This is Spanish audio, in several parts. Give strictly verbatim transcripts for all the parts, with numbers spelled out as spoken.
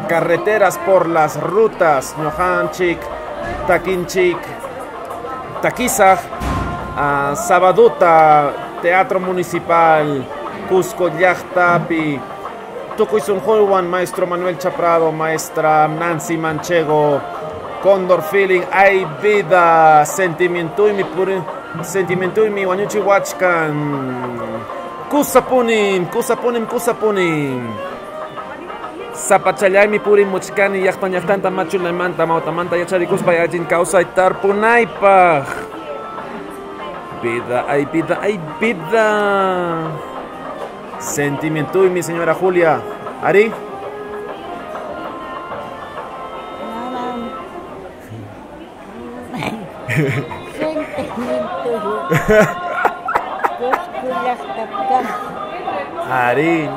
carreteras por las rutas. Ñojanchik, Taquinchik, Taquizaj, uh, Sabaduta, Teatro Municipal, Cusco, Llaqtapi, Tucuy-Sunjulwan, maestro Manuel Chaprado, maestra Nancy Manchego, Condor Feeling, Hay Vida, Sentimiento y mi puri, Sentimiento y mi Wañuchi Huachcan, Kusapunim, Kusapunim, Kusapunim, Zapachallay mi puri Muchcani, Yachtan Yachtanta Machu Lemanta, Mautamanta Yacharikuspa Yajin Causa y Tarpunaipa. Vida, hay vida, hay vida. Sentimiento y mi señora Julia. Ari. Ari.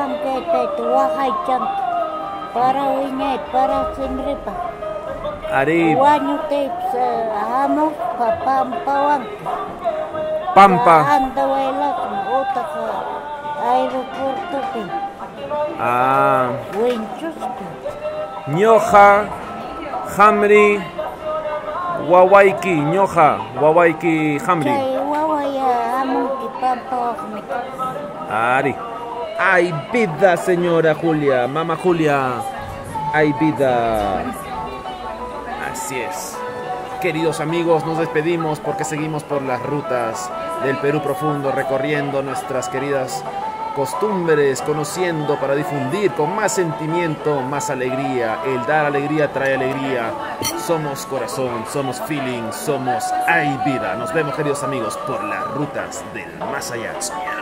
Para wiñay, para sinripa. Ari. Guaño te amo papampawan. Pampa. Anda wala otra aeropuerto pe. Ah. Winchus. Ñoja, Hamri, Wawaiki, Ñoja, Wawaiki, Hamri. Wawaya amo que pampa. Ari. Hay vida, señora Julia, mamá Julia. Hay vida. Así es. Queridos amigos, nos despedimos porque seguimos por las rutas del Perú profundo, recorriendo nuestras queridas costumbres, conociendo para difundir con más sentimiento, más alegría. El dar alegría trae alegría. Somos corazón, somos feeling, somos hay vida. Nos vemos, queridos amigos, por las rutas del más allá.